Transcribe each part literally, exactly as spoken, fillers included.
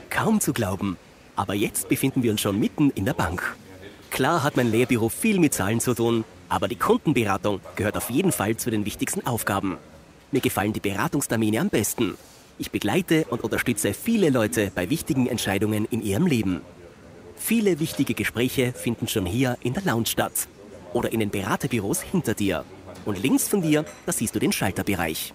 Kaum zu glauben. Aber jetzt befinden wir uns schon mitten in der Bank. Klar hat mein Lehrbüro viel mit Zahlen zu tun, aber die Kundenberatung gehört auf jeden Fall zu den wichtigsten Aufgaben. Mir gefallen die Beratungstermine am besten. Ich begleite und unterstütze viele Leute bei wichtigen Entscheidungen in ihrem Leben. Viele wichtige Gespräche finden schon hier in der Lounge statt. Oder in den Beraterbüros hinter dir. Und links von dir, da siehst du den Schalterbereich.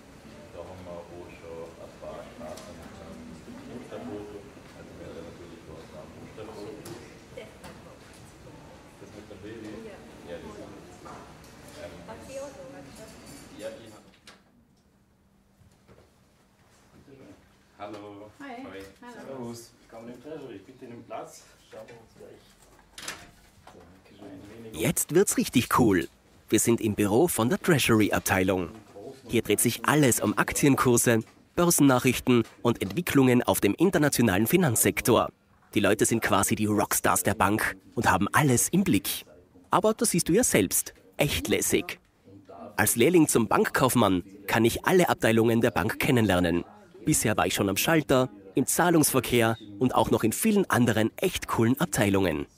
Hallo. Hi. Hi. Hallo. Servus. Willkommen im Treasury. Bitte den Platz. Schauen wir uns gleich. So, Jetzt wird's richtig cool. Wir sind im Büro von der Treasury-Abteilung. Hier dreht sich alles um Aktienkurse, Börsennachrichten und Entwicklungen auf dem internationalen Finanzsektor. Die Leute sind quasi die Rockstars der Bank und haben alles im Blick. Aber das siehst du ja selbst. Echt lässig. Als Lehrling zum Bankkaufmann kann ich alle Abteilungen der Bank kennenlernen. Bisher war ich schon am Schalter, im Zahlungsverkehr und auch noch in vielen anderen echt coolen Abteilungen.